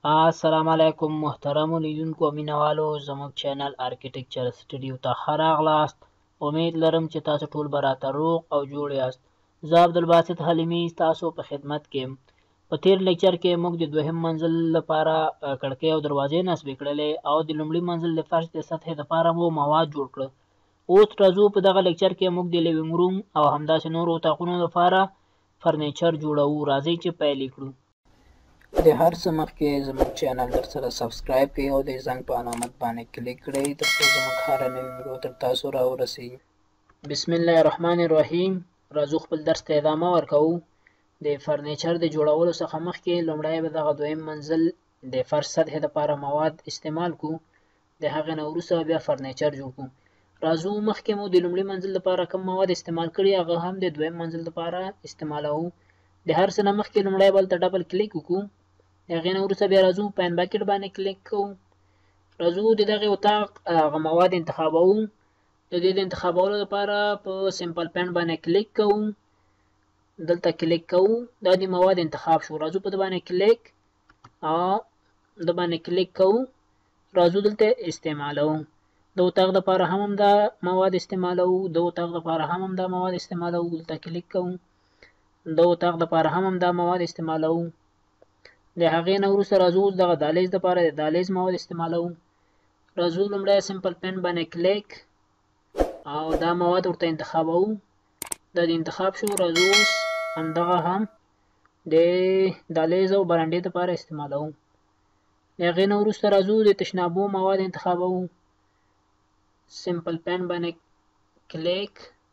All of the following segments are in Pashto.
السلام علیکم محترمو لیدونکو او مینوالو، زموږ چینل آرکیټیکچر سټډیو ته ښه راغلاست. امید لرم چې تاسو ټول به راته روغ او جوړ یاست. زه عبدالباسط حلیمي ستاسو په خدمت کې یم. په تیر لیکچر کې موږ د دوهم منزل لپاره کړکۍ او دروازې نصبې کړلې او د لومړي منزل د فرش د سطحې لپاره مو مواد جوړ کړه. اوس راځو په دغه لیکچر کې موږ د لیوینګ روم او همداسې نورو اطاقونو لپاره فرنیچر جوړوو. راځئ چې پیل کړو. د هر څه مخکې زموږ چینل در سره سبسکرایب کړئ او د زنګ په علامت باندې کلیک کړئ ترڅو زموږ هره نوې ویډیو تر تاسو راورسیږي. بسم الله الرحمن الرحیم. راځو خپل درس ته ادامه ورکوو. د فرنیچر د جوړولو څخه مخکې لومړی به دغه دویم منزل د فرش سطحې لپاره مواد استعمال کړو. د هغې نه وروسته بیا فرنیچر جوړ کړو. راځو مخکې مو د لومړي منزل لپاره کوم مواد استعمال کړي هغه هم د دویم منزل لپاره استعمالوو. د هر څه نه مخکې لومړی به هلته ډبل کلیک وکړو. د هغې نه وروسته بیا راځو په باکټ باندې کلیک کوو. راځو د دغې اتاق هغه مواد انتخابوو. د دې د انتخابولو لپاره په سمپل پینټ باندې کلیک کوو. دلته کلیک کوو، دا د مواد انتخاب شو. راځو په د باندې کلیک او د باندې کلیک کوو. راځو دلته استعمالوو. د اتاق لپاره هم همدا مواد استعمالوو. د اتاق لپاره هم همدا مواد استعمالوو. دلته کلیک کوو. د اتاق لپاره هم همدا مواد استعمالوو. د هغې نه وروسته راځو دغه دهلیز لپاره د دهلیز مواد استعمالوو. راځو لومړی سمپل پینټ باندې کلیک او دا مواد ورته انتخابوو. دا د انتخاب شو. راځو اوس همدغه هم د دهلیز او برنډې لپاره استعمالوو. د هغې نه وروسته راځو د تشنابو مواد انتخابوو. سمپل پینټ باندې کلیک،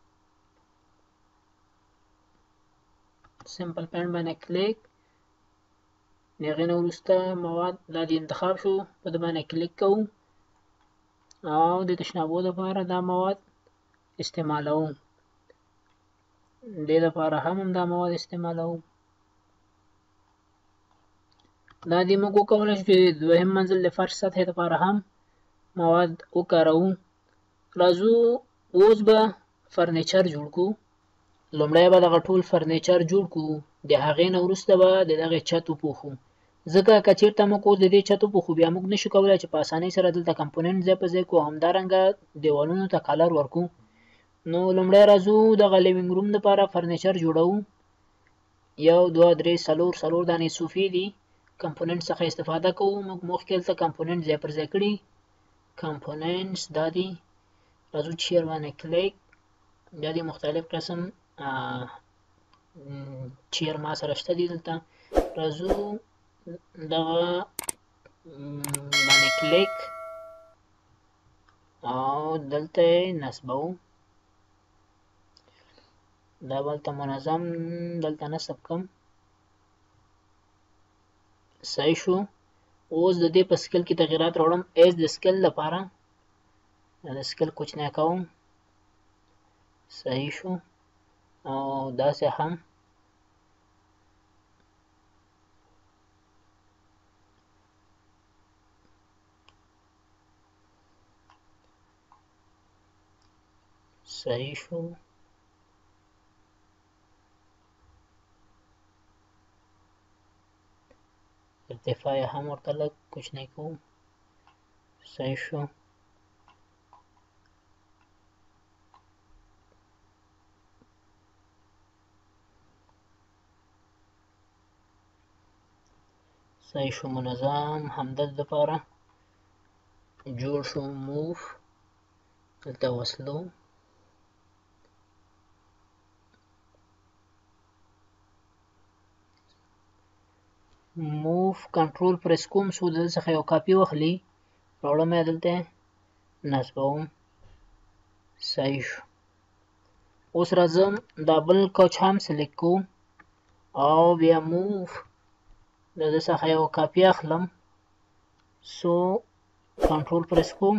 سمپل پینټ باندې کلیک. د هغې نه وروسته مواد دا د انتخاب شو، په د باندې کلیک کوو او د تشنابو لپاره دا مواد استعمالوو. دې لپاره هم دا مواد استعمالوو. دا دې موږ وکولی شو چې د دوهم منزل د فرش سطحې لپاره هم مواد وکاروو. راځو اوس به فرنیچر جوړ کړو. لومړی به دغه ټول فرنیچر جوړ کړو. د هغې نه وروسته به د دغې چت وپوښو. ځکه که چېرته موږ اوس د دې چت وپوښو بیا موږ نشو کولی چې په اسانۍ سره دلته کمپوننټ ځای په ځای کړو او همدارنګه دیوالونو ته کلر ورکړو. نو لومړی راځو دغه لیوینګ روم لپاره فرنیچر جوړوو. 1 2 3 4 دانې صوفې دي. کمپوننټ څخه استفاده کوو. موږ مخکې دلته کمپوننټ ځای پر ځای کړي. کمپوننټس دا دي. راځو چیر باندې کلیک. دا دي مختلف قسم چیر ما سره شته دي دلته. راځو دغه باندې کلیک او دلته یې نصبوو. دا به هلته منظم دلته نصب کړم. صحیح شو. اوس د دې په سکیل کې تغیرات راوړم. ایز د سکیل لپاره د سکیل کوچنی کوم. صحیح شو. او داسې هم صحیح شو. ارتفاع هم ورته لږ کوچنی کوم. صحیح شو. صحیح شو. منظم همدلته لپاره جوړ شو. موف دلته وصلو. موف کنټرول پریس کوم څو دلته څخه یو کاپي واخلي. راوړم یې دلته نصبوم. صحیح شو. اوس راځم دا بل کوچ هم سلیکټ کوم او بیا موف د ده څخه یو کاپي اخلم. سو کنټرول پریس کوم.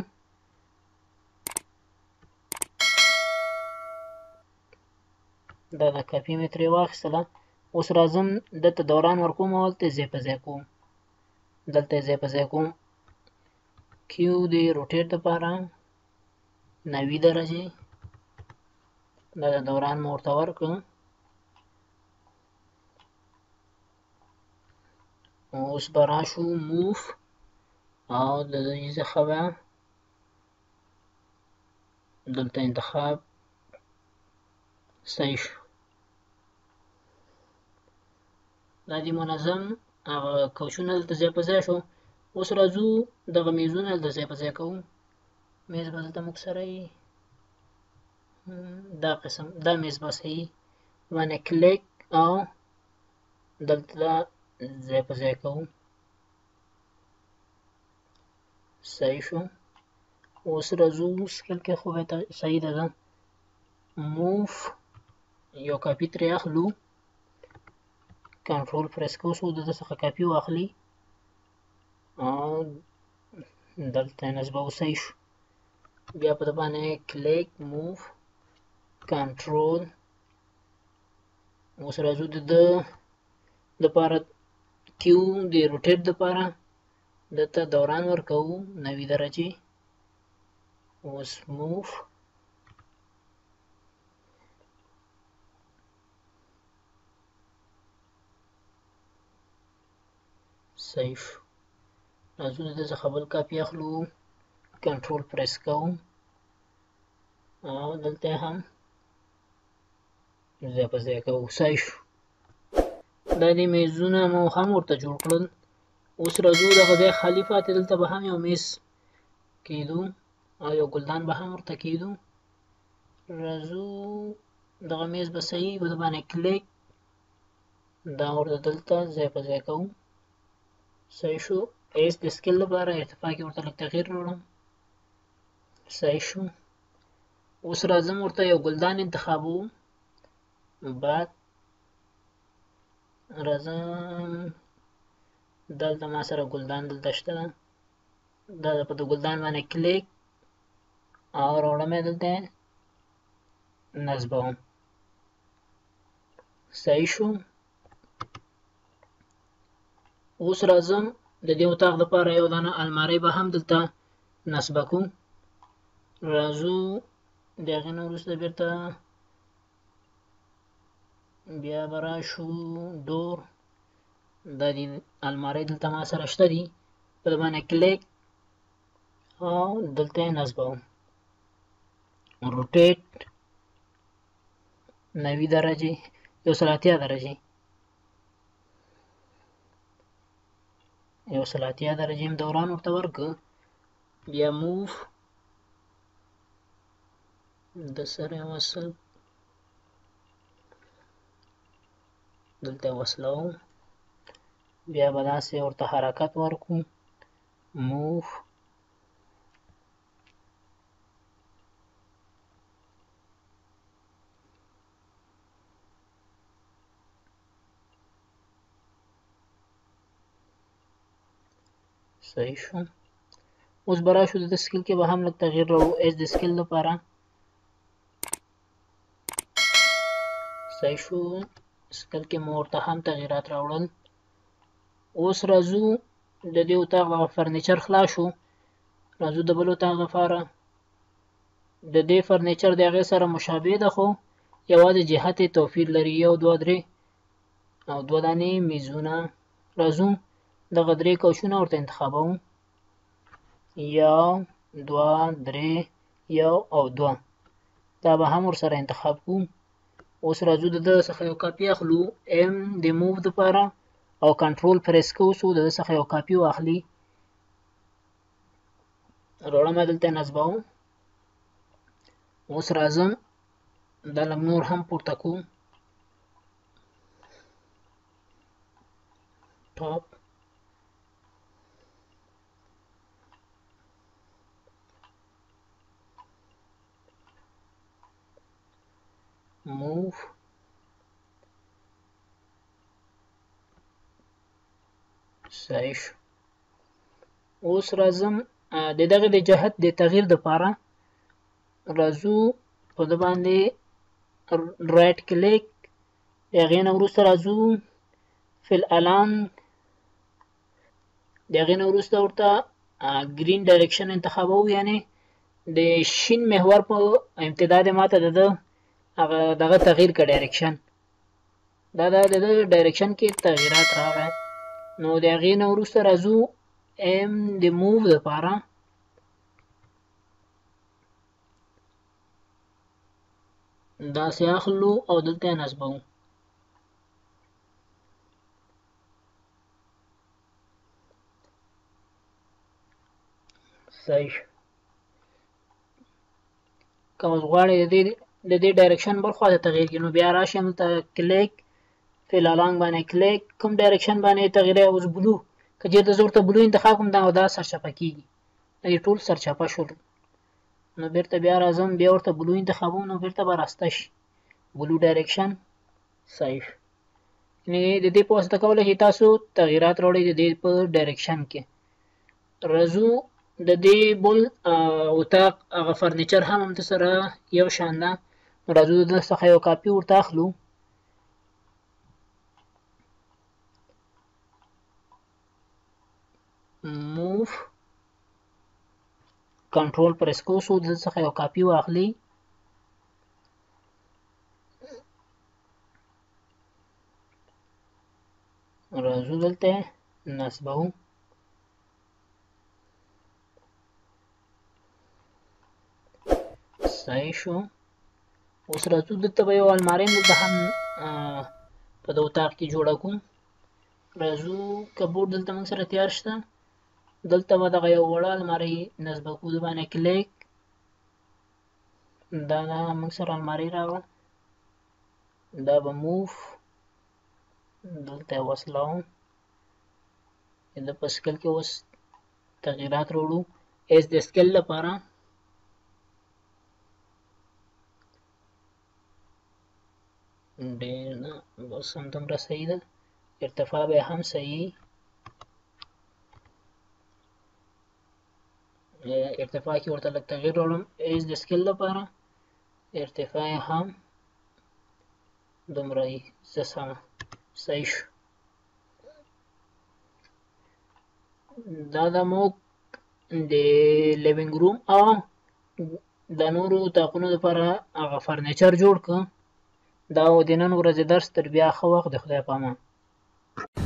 دا د کاپي مې ترې واخیستله. اوس راځم دلته دوران ورکوم او هلته ځای په ځای کوم. دلته یې ځای په ځای کوم. کیو د روټیټ لپاره 90 درجې. دا د دوران مې ورته ورکړه. اوس به راشو موف او د دې څخه به دلته انتخاب صحیح شو. دا دې منظم هغه کوچونه دلته ځای په ځای شو. اوس راځو دغه میزونه دلته ځای په ځای کوو. میز به دلته موږ سره وي، دا قسم دا میز به صحیح باندې کلیک او دلته ځای په ځای کوو. صحیح شو. اوس راځو سکیل کې خو صحیح ده، موف یو کاپي ترې اخلو، کنټرول پریس کوو څو د ده څخه کاپي واخلي او دلته نصبوو. صحیح شو. بیا په ده باندې کلیک موف کنټرول. اوس راځو د ده دپاره کیو د روټیټ دپاره دته دوران ورکوو 90 درجې. اوس موف صحیح شو. راځو د ده څخه بل کاپي اخلو، کنټرول پریس کوو او دلته هم ځای په ځای کوو. صحیح شو. دا دې میزونه مو هم ورته جوړ کړل. اوس راځو دغه ځای خالي پاتې، دلته به هم یو میز کیدو او یو ګلدان به هم ورته کیدو. راځو دغه میز به صحیح په ده باندې کلیک، دا ورته دلته ځای په ځای کوو. صحیح شو. ایس د سکیل لپاره ارتفاع کې ورته لږ تغییر راوړم. صحیح شو. اوس راځم ورته یو ګلدان انتخابوم. بعد راځم دلته ما سره ګلدان دلته شته ده، دا په د ګلدان باندې کلیک او راوړم یې دلته نصبوم. صحیح شو. اوس راځم د دې اتاق دپاره یو دانه المارۍ به هم دلته نصبه کوو. راځو د هغې نه وروسته بېرته بیا به راشو ډور، دا دې المارۍ دلته ما سره شته دي، په ده باندې کلیک او دلته یې نصبوم. روټیټ 90 درجې 180 درجې 180 درجې دوران ورته ورکړه. بیا موف د سره وصل دلته وصلوو. بیا به داسې ورته حرکت ورکړو. موف صحیح شو. اوس به راشو د سکیل کې به هم لږ تغییر راوړو. ایس د سکیل لپاره صحیح شو. سکیل کې مو ورته هم تغییرات راوړل. اوس راځو د دې اتاق دغه فرنیچر خلاص شو. راځو د بل اتاق لپاره د دې فرنیچر د هغې سره مشابه ده، خو یوازې جهت یې توپیر لري، 1 2 3 او 2 دانې میزونه. راځو دغه 3 کوچونه ورته انتخابوو، 1 2 3 1 او 2 دا به هم ورسره انتخاب کوو. اوس راځو د ده څخه یو کاپي اخلو، ام د موو دپاره او کنټرول پریس کوو څو د ده څخه یو کاپي واخلي. راوړم یې دلته نصبوم. اوس راځم دا لږ نور هم پورته کوو، ټاپ موف صحیح شو. اوس راځم د دغه د جهت د تغییر دپاره راځو په ده باندې رایټ کلیک، د هغې نه وروسته راځو فل الان، د هغې نه وروسته ورته ګرین ډایرکشن انتخابوو، یعنې د شین محور په امتداد ماته د ده هغه دغه تغییر که ډایرکشن، دا د ده ډایرکشن کې تغییرات راغی. نو د هغې نه وروسته راځو ام د موو دپاره داسې اخلو او دلته یې نصبوو. صحیح. که اوس غواړئ د دې ډایرکشن بل خوا ته تغیر کړي نو بیا راشئ هملته کلیک فیل الانګ باندې کلیک کوم ډایرکشن باندې تغیروئ. اوس بلو که چېرته زه ورته بلو انتخاب کړم دا سرچپه کېږي، دا دې ټول سرچپه شول. نو بیرته بیا راځم بیا ورته بلو انتخابوم نو بیرته به راسته شي بلو ډایرکشن. صحیح. یعنې د دې په واسطه کولی شئ تاسو تغیرات راوړئ د دې په ډایرکشن کې. راځو د دې بل اتاق هغه فرنیچر هم همده سره یو شان ده. نو راځو د ده څخه یو کاپي ورته اخلو. موف کنټرول پرس کوو څو د ده څخه یو کاپي واخلي. راځو دلته نصبوو. صحیح شو. اوس راځو دلته به یو المارۍ دلته هم په د اتاق کې جوړه کړو. راځو کبورډ دلته موږ سره تیار شته. دلته به دغه یو وړه المارۍ نصبه کړو. د باندې کلیک دا موږ سره المارۍ راغله. دا به موف دلته یې وصلوم. د په سکل کې اوس تغیرات راوړو. ایس د سکل لپاره ډېر نه بس همدومره صحیح ده. ارتفاع به هم صحیح، ارتفاع کې ورته لږ تغییر راوړم. ایس د سکل لپاره ارتفاع هم دومره یي زه سمه. صحیح شو. دا د موږ د لیوینګ روم او د نورو اتاقونو لپاره هغه فرنیچر جوړ کړه. دا و د نن ورځې درس. تر بیا ښه وخت. د خدای په امان.